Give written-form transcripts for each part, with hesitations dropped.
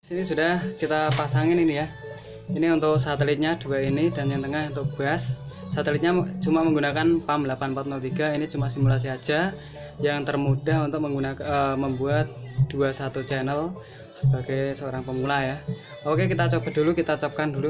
Sini sudah kita pasangin ini ya. Ini untuk satelitnya dua ini, dan yang tengah untuk bus. Satelitnya cuma menggunakan PAM 8403. Ini cuma simulasi aja, yang termudah untuk menggunakan membuat 21 channel sebagai seorang pemula ya. Oke, kita coba dulu, kita copkan dulu.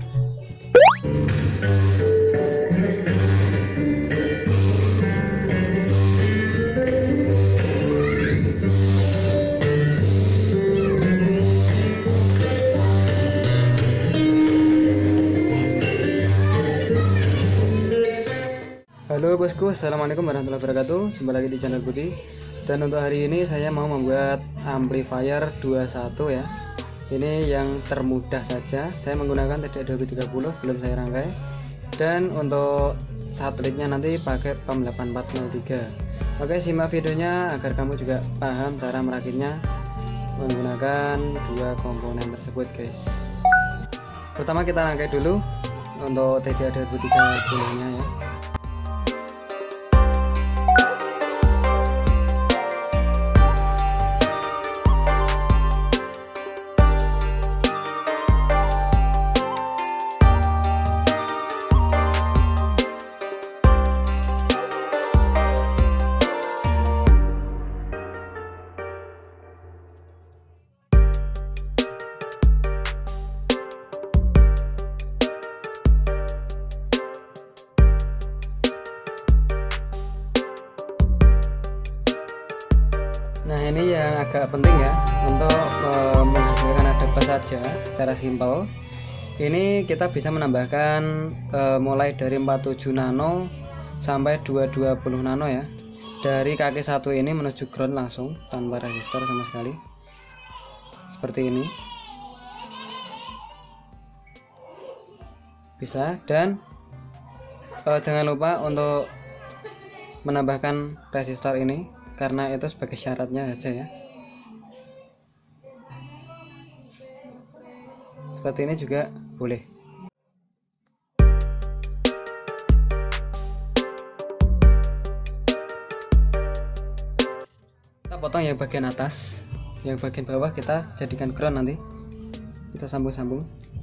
Halo bosku, assalamualaikum warahmatullahi wabarakatuh. Jumpa lagi di channel Budi. Dan untuk hari ini saya mau membuat amplifier 21 ya. Ini yang termudah saja. Saya menggunakan TD 2030, belum saya rangkai. Dan untuk satelitnya nanti pakai PAM 8403. Oke, simak videonya agar kamu juga paham cara merakitnya menggunakan dua komponen tersebut guys. Pertama kita rangkai dulu untuk TD 2030 nya ya. Nah, ini yang agak penting ya untuk menghasilkan ADB saja secara simpel. Ini kita bisa menambahkan mulai dari 47 nano sampai 220 nano ya. Dari kaki satu ini menuju ground langsung tanpa resistor sama sekali. Seperti ini. Bisa, dan jangan lupa untuk menambahkan resistor ini, karena itu sebagai syaratnya saja ya. Seperti ini juga boleh. Kita potong yang bagian atas, yang bagian bawah kita jadikan ground nanti. Kita sambung-sambung.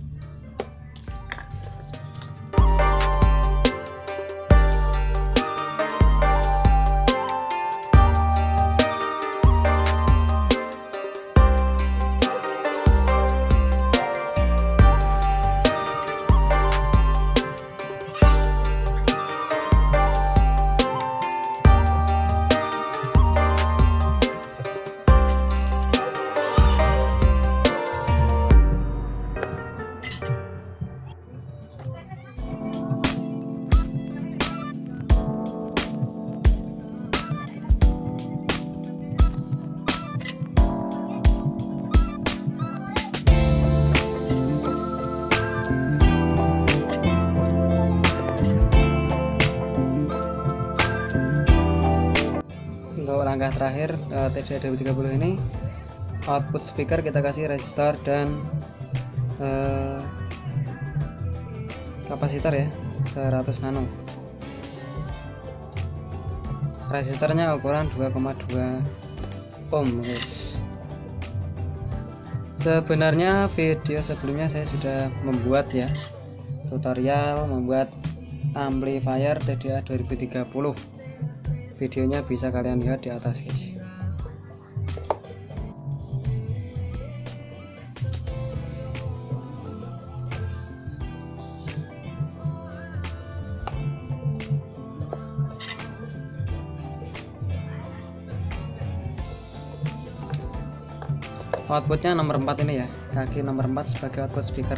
Untuk langkah terakhir TD 2030 ini, output speaker kita kasih resistor dan kapasitor ya 100 nano. Resistornya ukuran 2,2 ohm guys. Sebenarnya video sebelumnya saya sudah membuat ya tutorial membuat amplifier TDA 2030. Videonya bisa kalian lihat di atas guys. Outputnya nomor 4 ini ya, kaki nomor 4 sebagai output speaker.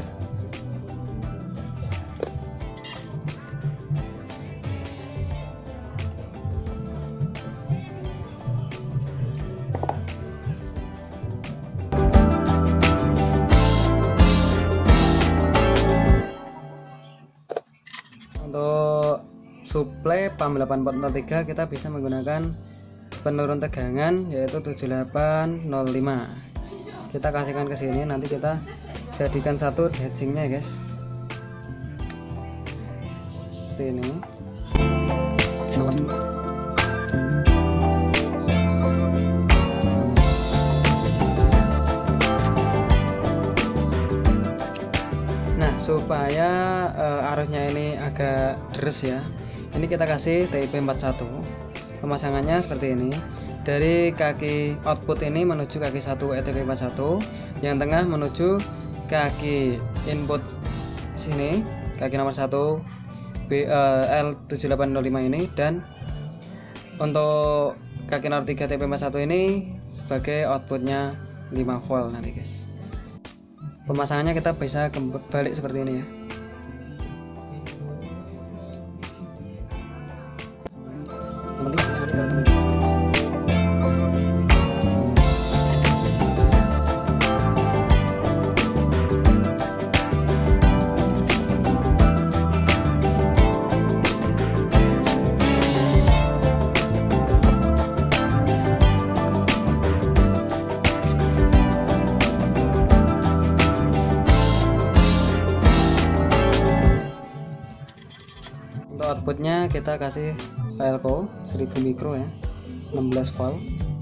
Untuk suplai PAM 8403 kita bisa menggunakan penurun tegangan yaitu 7805. Kita kasihkan ke sini, nanti kita jadikan satu heatsinknya guys. Seperti ini. supaya arusnya ini agak deres ya. Ini kita kasih TIP 41. Pemasangannya seperti ini. Dari kaki output ini menuju kaki 1 ETP 41, yang tengah menuju kaki input sini, kaki nomor 1 L7805 ini, dan untuk kaki nomor 3 TP 41 ini sebagai outputnya 5 volt nanti guys. Pemasangannya kita bisa balik seperti ini ya. Untuk outputnya kita kasih VLCO 1000 mikro ya, 16 volt.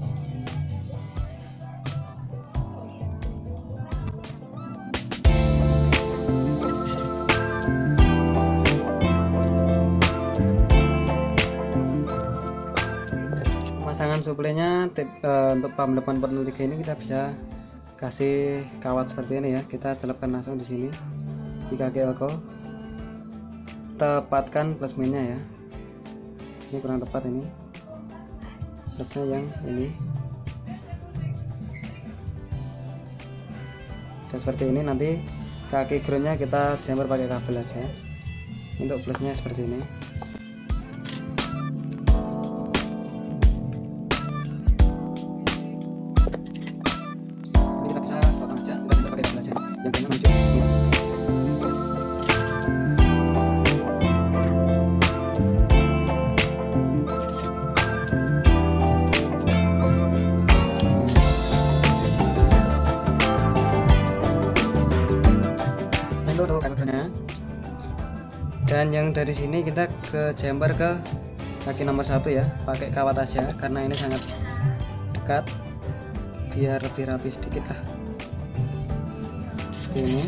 Pemasangan suplainya untuk PAM 843 ini kita bisa kasih kawat seperti ini ya. Kita telepkan langsung di sini di kaki elko. Tepatkan plus minnya ya. Ini kurang tepat, ini plusnya yang ini. Dan seperti ini, nanti kaki groundnya kita jumper pakai kabel aja. Untuk plusnya seperti ini. Ini kita bisa potong aja, kita jumper pakai kabel aja. Yang kayaknya maju. Dan yang dari sini kita ke jumper ke kaki nomor 1 ya, pakai kawat aja karena ini sangat dekat, biar lebih rapi sedikit lah. Seperti ini.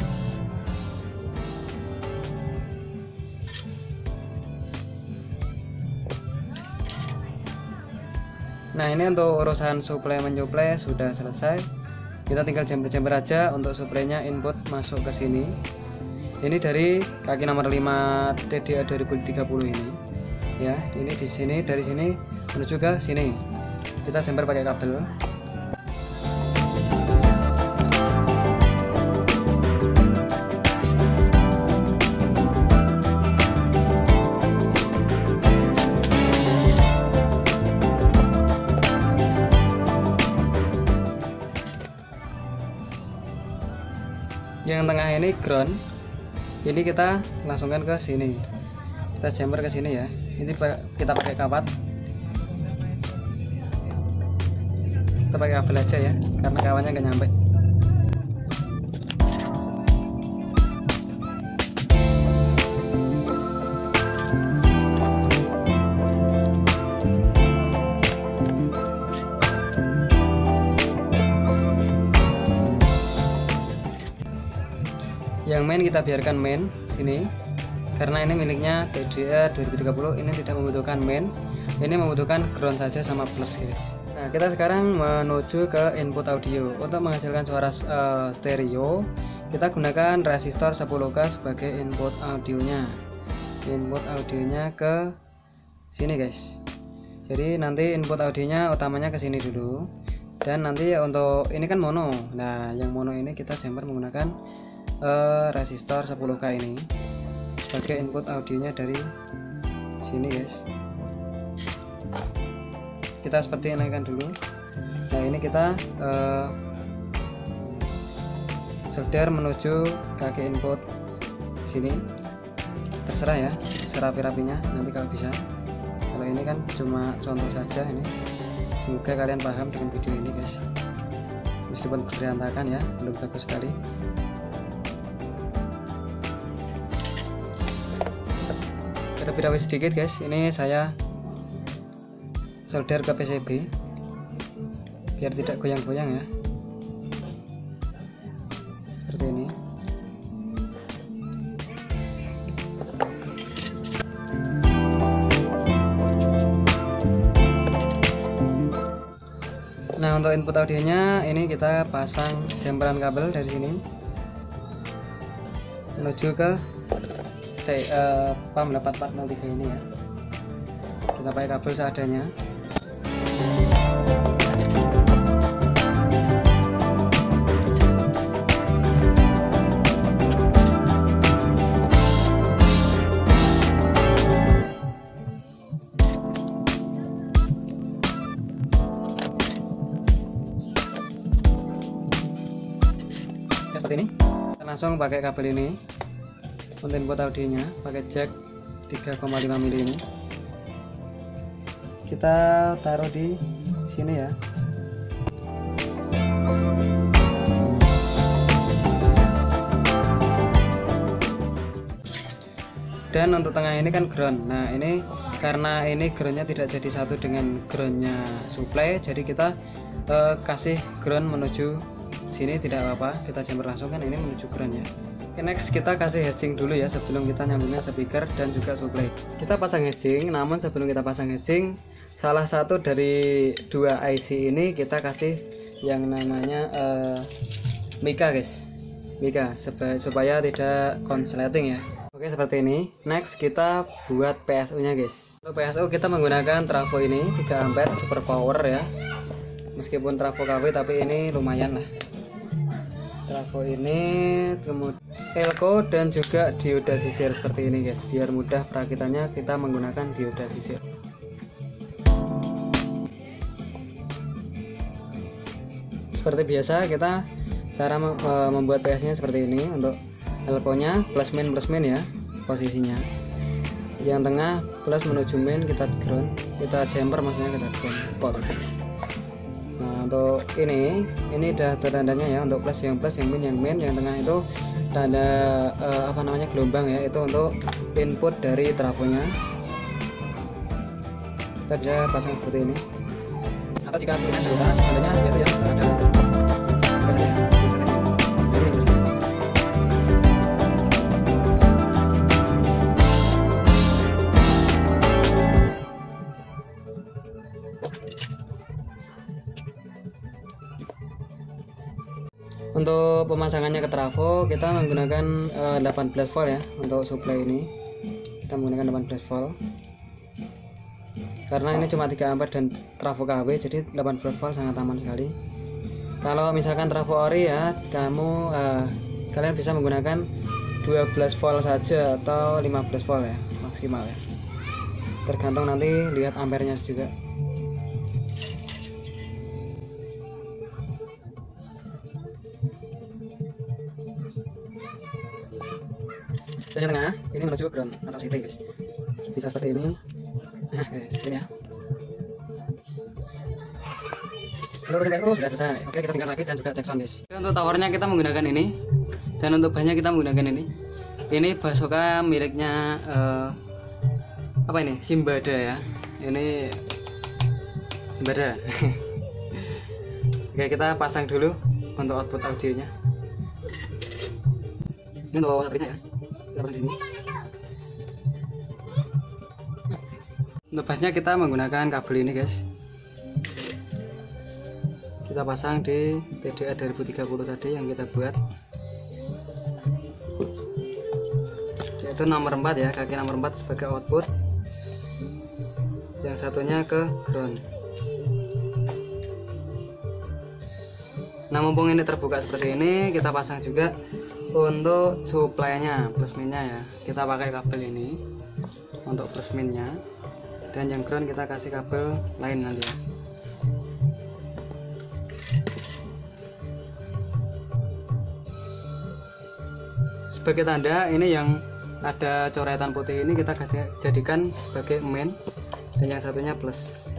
Nah, ini untuk urusan suplai menyuplai sudah selesai. Kita tinggal jumper aja untuk suplainya input masuk ke sini. Ini dari kaki nomor 5 TDA 2030 ini. Ya, ini di sini, dari sini menuju ke sini. Kita jumper pakai kabel. Yang tengah ini ground. Ini kita langsungkan ke sini. Kita jumper ke sini ya. Ini kita pakai kawat. Kita pakai kabel aja ya, karena kawannya nggak nyampe. Yang main kita biarkan main sini, karena ini miliknya TDA 2030. Ini tidak membutuhkan main, ini membutuhkan ground saja sama plus guys. Nah, kita sekarang menuju ke input audio. Untuk menghasilkan suara stereo, kita gunakan resistor 10K sebagai input audionya. Input audionya ke sini guys. Jadi nanti input audionya utamanya ke sini dulu, dan nanti untuk ini kan mono. Nah, yang mono ini kita jumper menggunakan resistor 10K ini sebagai input audionya dari sini guys. Kita seperti naikkan dulu. Nah, ini kita solder menuju kaki input sini. Terserah ya, serapi-rapinya nanti kalau bisa. Kalau ini kan cuma contoh saja ini. Semoga kalian paham dengan video ini guys. Meskipun berantakan ya, belum bagus sekali. Rapi-rapi sedikit guys. Ini saya solder ke PCB biar tidak goyang-goyang ya, seperti ini. untuk input audionya ini kita pasang jemperan kabel dari sini menuju ke PAM 8403 ini ya. Kita pakai kabel seadanya. Seperti ini, kita langsung pakai kabel ini untuk input audionya, pakai jack 3,5 mm ini. Kita taruh di sini ya. Dan untuk tengah ini kan ground. Nah ini karena ini groundnya tidak jadi satu dengan groundnya supply, jadi kita kasih ground menuju sini tidak apa-apa, kita jumper langsung kan ini menuju ground ya. Oke, next kita kasih hedging dulu ya sebelum kita nyambungin speaker dan juga supply. Kita pasang hedging, namun sebelum kita pasang hedging, salah satu dari dua IC ini kita kasih yang namanya mica guys, mica supaya tidak konsleting ya. Oke seperti ini. Next kita buat PSU nya guys. Untuk PSU kita menggunakan trafo ini 3 ampere super power ya, meskipun trafo KW tapi ini lumayan lah. Trafo ini kemudian elko dan juga dioda sisir seperti ini guys, biar mudah perakitannya kita menggunakan dioda sisir. Seperti biasa kita cara membuat PS nya seperti ini. Untuk elko nya plus min ya posisinya, yang tengah plus menuju min, kita ground, kita jumper maksudnya kita ground pot. Nah untuk ini udah tandanya ya, untuk plus, yang min, yang tengah itu tanda apa namanya gelombang ya, itu untuk input dari trafonya. Kita bisa pasang seperti ini, atau jika tulisan data tandanya yaitu yang ada Untuk pemasangannya ke trafo kita menggunakan 18 volt ya. Untuk supply ini kita menggunakan 18 volt karena ini cuma 3 ampere dan trafo KW, jadi 18 volt sangat aman sekali. Kalau misalkan trafo ori ya, kalian bisa menggunakan 12 volt saja atau 15 volt ya maksimal ya, tergantung nanti lihat ampernya juga. Yang tengah ini menuju ground atau city guys, bisa seperti ini. Nah guys, ini ya. Seluruh itu sudah selesai. Oke, kita tinggal lagi dan juga cek sound guys. Untuk towernya kita menggunakan ini, dan untuk bahannya kita menggunakan ini. Ini Basoka miliknya apa ini? Simbada ya. Ini Simbada. Oke, kita pasang dulu untuk output audionya. Ini untuk audionya ya. Sini. Untuk bassnya kita menggunakan kabel ini guys, kita pasang di TDA 2030 tadi yang kita buat, yaitu nomor 4 ya, kaki nomor 4 sebagai output, yang satunya ke ground. Nah mumpung ini terbuka seperti ini, kita pasang juga untuk supply-nya, plus minnya ya. Kita pakai kabel ini untuk plus minnya, dan yang ground kita kasih kabel lain nanti ya. Sebagai tanda ini yang ada coretan putih ini kita jadikan sebagai main, dan yang satunya plus.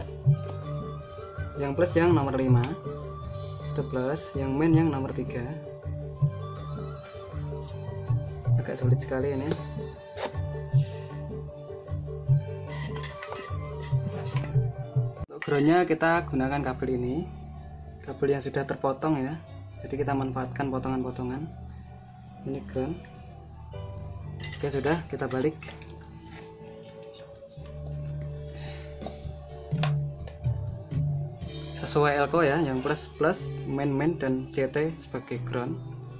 Yang plus yang nomor 5 itu plus, yang main yang nomor 3. Agak sulit sekali ini. Untuk groundnya kita gunakan kabel ini, kabel yang sudah terpotong ya, jadi kita manfaatkan potongan-potongan. Ini ground. Oke sudah, kita balik. sesuai elko ya, yang plus main dan CT sebagai ground.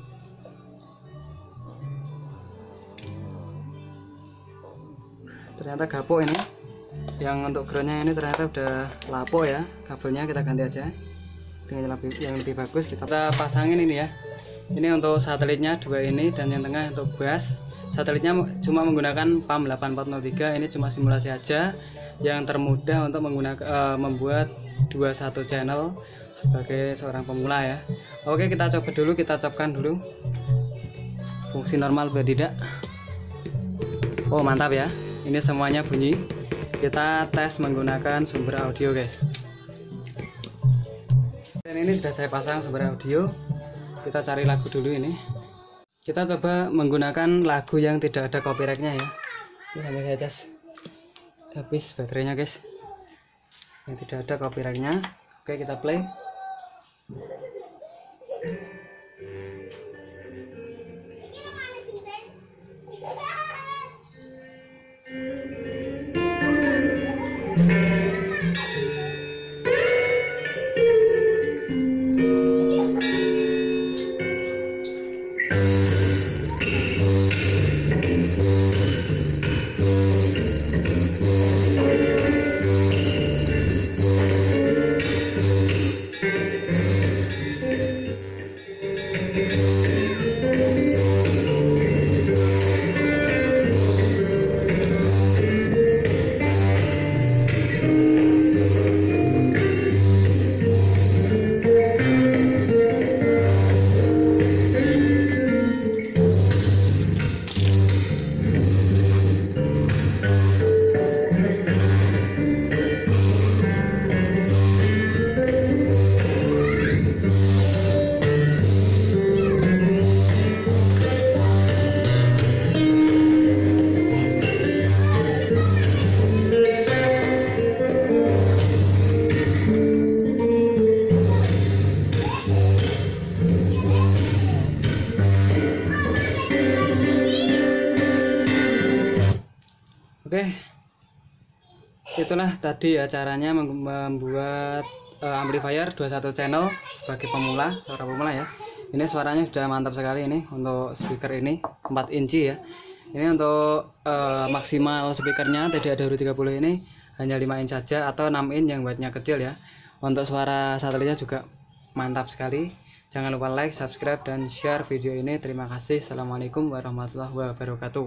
Ternyata gapok ini, yang untuk groundnya ini ternyata udah lapo ya, kabelnya kita ganti aja dengan yang lebih bagus. Kita pasangin ini ya, ini untuk satelitnya 2 ini, dan yang tengah untuk bus. Satelitnya cuma menggunakan PAM 8403, ini cuma simulasi aja, yang termudah untuk menggunakan membuat 21 channel sebagai seorang pemula ya. Oke, kita coba dulu, kita copkan dulu fungsi normal atau tidak. Oh mantap ya, ini semuanya bunyi. Kita tes menggunakan sumber audio guys. Dan ini sudah saya pasang sumber audio. Kita cari lagu dulu ini. Kita coba menggunakan lagu yang tidak ada copyrightnya ya. Ini sampai saya cas habis baterainya guys, yang tidak ada copyrightnya. Oke, kita play. Oke, itulah tadi ya caranya membuat amplifier 21 channel sebagai pemula, seorang pemula ya. Ini suaranya sudah mantap sekali ini untuk speaker ini 4 inci ya. Ini untuk maksimal speakernya TD-AD30 ini hanya 5 inch saja atau 6 inch yang buatnya kecil ya. Untuk suara satelitnya juga mantap sekali. Jangan lupa like, subscribe, dan share video ini. Terima kasih. Assalamualaikum warahmatullahi wabarakatuh.